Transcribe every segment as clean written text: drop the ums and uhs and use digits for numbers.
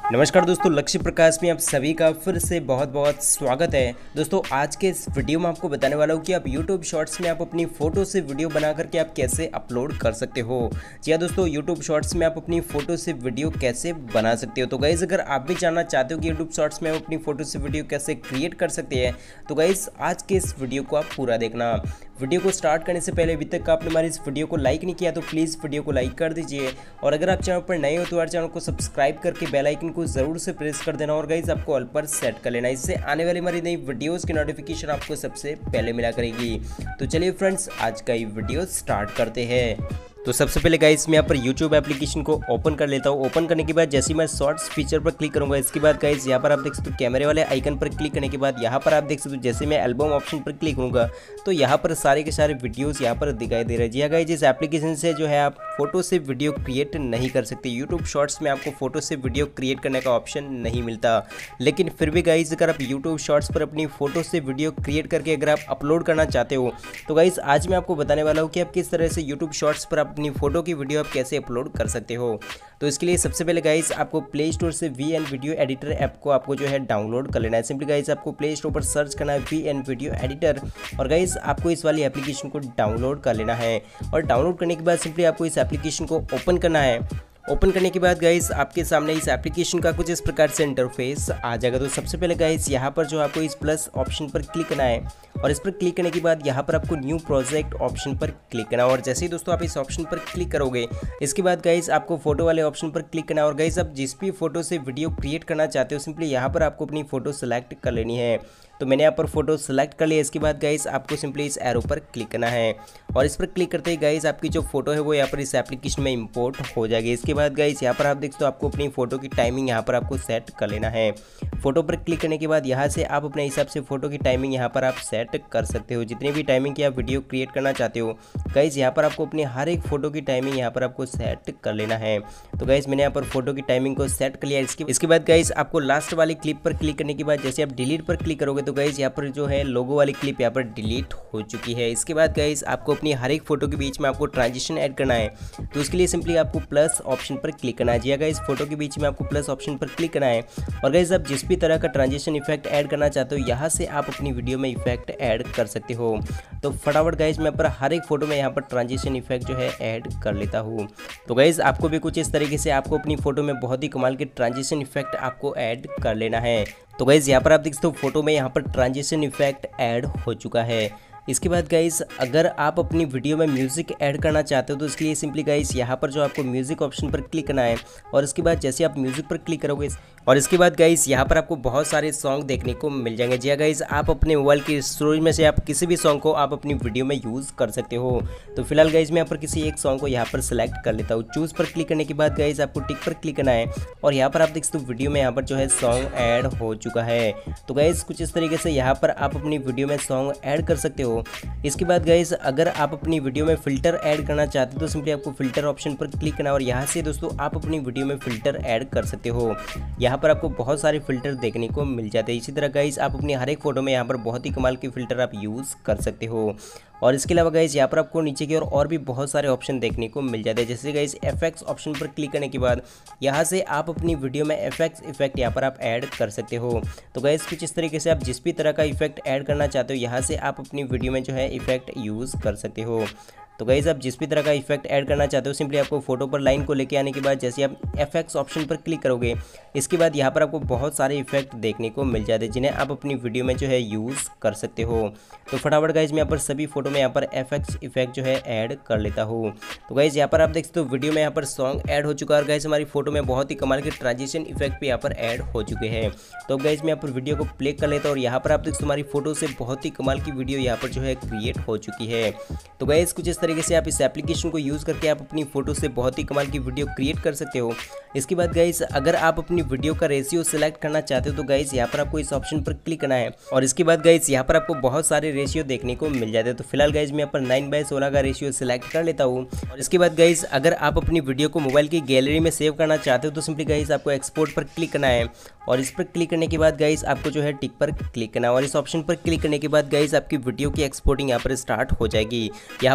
नमस्कार दोस्तों, लक्ष्य प्रकाश में आप सभी का फिर से बहुत बहुत स्वागत है। दोस्तों आज के इस वीडियो में आपको बताने वाला हूँ कि आप YouTube शॉर्ट्स में आप अपनी फ़ोटो से वीडियो बना करके आप कैसे अपलोड कर सकते हो। जी हाँ दोस्तों, YouTube शॉर्ट्स में आप अपनी फ़ोटो से वीडियो कैसे बना सकते हो। तो गाइज़ अगर आप भी जानना चाहते हो कि YouTube शॉर्ट्स में आप अपनी फ़ोटो से वीडियो कैसे क्रिएट कर सकते हैं तो गाइज़ आज के इस वीडियो को आप पूरा देखना। वीडियो को स्टार्ट करने से पहले अभी तक आपने हमारी इस वीडियो को लाइक नहीं किया तो प्लीज़ वीडियो को लाइक कर दीजिए, और अगर आप चैनल पर नए हो तो हमारे चैनल को सब्सक्राइब करके बेल आइकन को ज़रूर से प्रेस कर देना, और गाइस आपको ऑल पर सेट कर लेना। इससे आने वाली हमारी नई वीडियोस की नोटिफिकेशन आपको सबसे पहले मिला करेगी। तो चलिए फ्रेंड्स, आज का ये वीडियो स्टार्ट करते हैं। तो सबसे पहले गाइस मैं यहाँ पर YouTube एप्लीकेशन को ओपन कर लेता हूँ। ओपन करने के बाद जैसे मैं शॉर्ट्स फीचर पर क्लिक करूँगा, इसके बाद गाइस यहाँ पर आप देख सकते हो कैमरे वाले आइकन पर क्लिक करने के बाद यहाँ पर आप देख सकते हो जैसे मैं एल्बम ऑप्शन पर क्लिक करूँगा तो यहाँ पर सारे के सारे वीडियोस यहाँ पर दिखाई दे रहे हैं। जी हाँ गाइस, इस एप्लीकेशन से जो है आप फोटो से वीडियो क्रिएट नहीं कर सकते। यूट्यूब शॉर्ट्स में आपको फोटो से वीडियो क्रिएट करने का ऑप्शन नहीं मिलता, लेकिन फिर भी गाइस अगर आप यूट्यूब शॉर्ट्स पर अपनी फोटो से वीडियो क्रिएट करके अगर आप अपलोड करना चाहते हो तो गाइस आज मैं आपको बताने वाला हूँ कि आप किस तरह से यूट्यूब शॉर्ट्स पर अपनी फोटो की वीडियो आप कैसे अपलोड कर सकते हो। तो इसके लिए सबसे पहले गाइस आपको प्ले स्टोर से VN वीडियो एडिटर ऐप को आपको जो है डाउनलोड कर लेना है। सिंपली गाइस आपको प्ले स्टोर पर सर्च करना है VN वीडियो एडिटर, और गाइस आपको इस वाली एप्लीकेशन को डाउनलोड कर लेना है। और डाउनलोड करने के बाद सिंपली आपको इस एप्लीकेशन को ओपन करना है। ओपन करने के बाद गाइस आपके सामने इस एप्लीकेशन का कुछ इस प्रकार से इंटरफेस आ जाएगा। तो सबसे पहले गाइस यहाँ पर जो आपको इस प्लस ऑप्शन पर क्लिक करना है, और इस पर क्लिक करने के बाद यहाँ पर आपको न्यू प्रोजेक्ट ऑप्शन पर क्लिक करना है। और जैसे ही दोस्तों आप इस ऑप्शन पर क्लिक करोगे इसके बाद गाइस आपको फोटो वाले ऑप्शन पर क्लिक करना है। और गाइस आप जिस भी फोटो से वीडियो क्रिएट करना चाहते हो सिंपली यहाँ पर आपको अपनी फोटो सेलेक्ट कर लेनी है। तो मैंने यहाँ पर फोटो सेलेक्ट कर लिया। इसके बाद गाइस आपको सिंपली इस एरो पर क्लिक करना है, और इस पर क्लिक करते ही गाइस आपकी जो फोटो है वो यहाँ पर इस एप्लीकेशन में इंपोर्ट हो जाएगी। इसके बाद गाइस यहाँ पर आप देख सकते हो आपको अपनी फोटो की टाइमिंग यहाँ पर आपको सेट कर लेना है। फोटो पर क्लिक करने के बाद यहाँ से आप अपने हिसाब से फोटो की टाइमिंग यहाँ पर आप सेट कर सकते हो। जितनी भी टाइमिंग की आप वीडियो क्रिएट करना चाहते हो गाइस यहाँ पर आपको अपनी हर एक फोटो की टाइमिंग यहाँ पर आपको सेट कर लेना है। तो गाइस मैंने यहाँ पर फोटो की टाइमिंग को सेट कर लिया। इसके बाद गाइस आपको लास्ट वाली क्लिप पर क्लिक करने के बाद जैसे आप डिलीट पर क्लिक करोगे तो गाइस यहाँ पर जो है लोगो वाली क्लिप यहाँ पर डिलीट हो चुकी है। इसके बाद गाइस आपको अपनी हर एक फोटो के बीच में आपको ट्रांजिशन ऐड करना है। तो उसके लिए सिंपली आपको प्लस ऑप्शन पर क्लिक करना है। जी गाइस, फोटो के बीच में आपको प्लस ऑप्शन पर क्लिक करना है, और गाइस आप जिस भी तरह का ट्रांजिशन इफेक्ट ऐड करना चाहते हो यहाँ से आप अपनी वीडियो में इफेक्ट ऐड कर सकते हो। तो फटाफट गाइस मैं पर हर एक फोटो में यहाँ पर ट्रांजिशन इफेक्ट जो है ऐड कर लेता हूँ। तो गाइस आपको भी कुछ इस तरीके से आपको अपनी फोटो में बहुत ही कमाल के ट्रांजिशन इफेक्ट आपको ऐड कर लेना है। तो गाइस यहाँ पर आप देख सकते हो फोटो में यहाँ पर ट्रांजिशन इफेक्ट ऐड हो चुका है। इसके बाद गाइस अगर आप अपनी वीडियो में म्यूज़िक ऐड करना चाहते हो तो इसके लिए सिंपली गाइस यहाँ पर जो आपको म्यूज़िक ऑप्शन पर क्लिक करना है, और इसके बाद जैसे आप म्यूज़िक पर क्लिक करोगे और इसके बाद गाइस यहाँ पर आपको बहुत सारे सॉन्ग देखने को मिल जाएंगे। जी गाइस, आप अपने मोबाइल की स्टोरेज में से आप किसी भी सॉन्ग को आप अपनी वीडियो में यूज़ कर सकते हो। तो फिलहाल गाइस मैं यहाँ पर किसी एक सॉन्ग को यहाँ पर सेलेक्ट कर लेता हूँ। चूज़ पर क्लिक करने के बाद गाइस आपको टिक पर क्लिक करना है, और यहाँ पर आप देख सकते हो वीडियो में यहाँ पर जो है सॉन्ग ऐड हो चुका है। तो गाइस कुछ इस तरीके से यहाँ पर आप अपनी वीडियो में सॉन्ग ऐड कर सकते हो। इसके बाद गाइस अगर आप अपनी वीडियो में फ़िल्टर ऐड करना चाहते हो तो सिंपली आपको फ़िल्टर ऑप्शन पर क्लिक करना है, और यहाँ से दोस्तों आप अपनी वीडियो में फ़िल्टर ऐड कर सकते हो। यहाँ पर आपको बहुत सारे फ़िल्टर देखने को मिल जाते हैं। इसी तरह गाइस आप अपनी हर एक फ़ोटो में यहाँ पर बहुत ही कमाल के फ़िल्टर आप यूज़ कर सकते हो। और इसके अलावा गाइस यहाँ पर आपको नीचे की और भी बहुत सारे ऑप्शन देखने को मिल जाते हैं। जैसे गाइस एफएक्स ऑप्शन पर क्लिक करने के बाद यहाँ से आप अपनी वीडियो में एफएक्स इफेक्ट यहाँ पर आप ऐड कर सकते हो। तो गाइस कुछ इस तरीके से आप जिस भी तरह का इफेक्ट ऐड करना चाहते हो यहाँ से आप अपनी वीडियो में जो है इफेक्ट यूज़ कर सकते हो। तो गाइस आप जिस भी तरह का इफेक्ट ऐड करना चाहते हो सिंपली आपको फोटो पर लाइन को लेके आने के बाद जैसे आप एफएक्स ऑप्शन पर क्लिक करोगे इसके बाद यहाँ पर आपको बहुत सारे इफेक्ट देखने को मिल जाते हैं जिन्हें आप अपनी वीडियो में जो है यूज़ कर सकते हो। तो फटाफट गाइस मैं यहाँ पर सभी फोटो में यहाँ पर एफएक्स इफेक्ट जो है ऐड कर लेता हूँ। तो गाइस यहाँ पर आप देख सकते हो वीडियो में यहाँ पर सॉन्ग ऐड हो चुका है, और गाइस हमारी फोटो में बहुत ही कमाल के ट्रांजिशन इफेक्ट भी यहाँ पर ऐड हो चुके हैं। तो गाइस मैं यहाँ पर वीडियो को प्ले कर लेता हूँ, और यहाँ पर आप देख सकते हो हमारी फोटो से बहुत ही कमाल की वीडियो यहाँ पर जो है क्रिएट हो चुकी है। तो गाइस कुछ इस तरीके से आप इस एप्लीकेशन को यूज़ करके आप अपनी फोटो से बहुत ही कमाल की वीडियो क्रिएट कर सकते हो। इसके बाद गाइस अगर आप अपनी वीडियो का रेशियो सेलेक्ट करना चाहते हो तो गाइस यहाँ पर आपको इस ऑप्शन पर क्लिक करना है, और इसके बाद गाइस यहाँ पर आपको बहुत सारे रेशियो देखने को मिल जाते हैं। तो फिलहाल गाइस मैं यहाँ पर 9:16 का रेशियो सेलेक्ट कर लेता हूँ। और इसके बाद गाइस अगर आप अपनी वीडियो को मोबाइल की गैलरी में सेव करना चाहते हो तो सिंपली गाइस आपको एक्सपोर्ट पर क्लिक करना है, और इस पर क्लिक करने के बाद गाइस आपको जो है टिक पर क्लिक करना है, और इस ऑप्शन पर क्लिक करने के बाद गाइस आपकी वीडियो की एक्सपोर्टिंग यहाँ पर स्टार्ट हो जाएगी। यहाँ पर आपको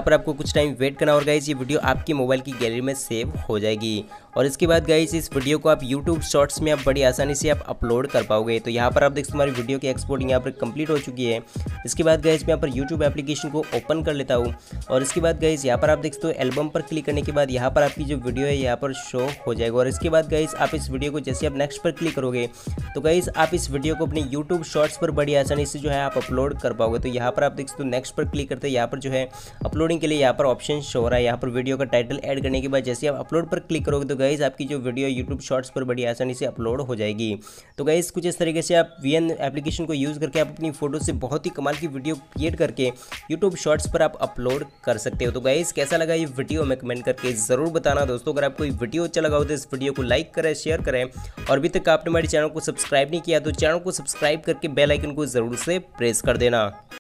कुछ टाइम वेट करना और गाइस ये वीडियो आपकी मोबाइल की गैलरी में सेव हो जाएगी। और इसके बाद गाइस इस वीडियो को आप YouTube शॉर्ट्स में आप बड़ी आसानी से आप अपलोड कर पाओगे। तो यहाँ पर आप देख सकते हमारी वीडियो की एक्सपोर्टिंग यहाँ पर कंप्लीट हो चुकी है। इसके बाद गाइस मैं यहाँ पर YouTube एप्लीकेशन को ओपन कर लेता हूँ और इसके बाद गाइस यहाँ पर आप देख सकते हो एल्बम पर क्लिक करने के बाद यहाँ पर आपकी जो वीडियो है यहाँ पर शो हो जाएगा। और इसके बाद गाइस आप इस वीडियो को जैसे आप नेक्स्ट पर क्लिक करोगे तो गाइस आप इस वीडियो को अपने YouTube शॉर्ट्स पर बड़ी आसानी से जो है आप अपलोड कर पाओगे। तो यहाँ पर आप देख सकते हो नेक्स्ट पर क्लिक करते हैं, यहाँ पर जो है अपलोडिंग के लिए यहाँ पर ऑप्शन शो हो रहा है। यहाँ पर वीडियो का टाइटल ऐड करने के बाद जैसे आप अपलोड पर क्लिक करोगे तो गाइस आपकी जो वीडियो YouTube शॉर्ट्स पर बड़ी आसानी से अपलोड हो जाएगी। तो गाइस कुछ इस तरीके से आप VN एप्लीकेशन को यूज़ करके आप अपनी फोटो से बहुत ही कमाल की वीडियो क्रिएट करके YouTube शॉर्ट्स पर आप अपलोड कर सकते हो। तो गाइस कैसा लगा ये वीडियो में कमेंट करके ज़रूर बताना दोस्तों। अगर आपको ये वीडियो अच्छा लगा हो तो इस वीडियो को लाइक करें, शेयर करें और अभी तक आपने हमारे चैनल को सब्सक्राइब नहीं किया तो चैनल को सब्सक्राइब करके बेल आइकन को ज़रूर से प्रेस कर देना।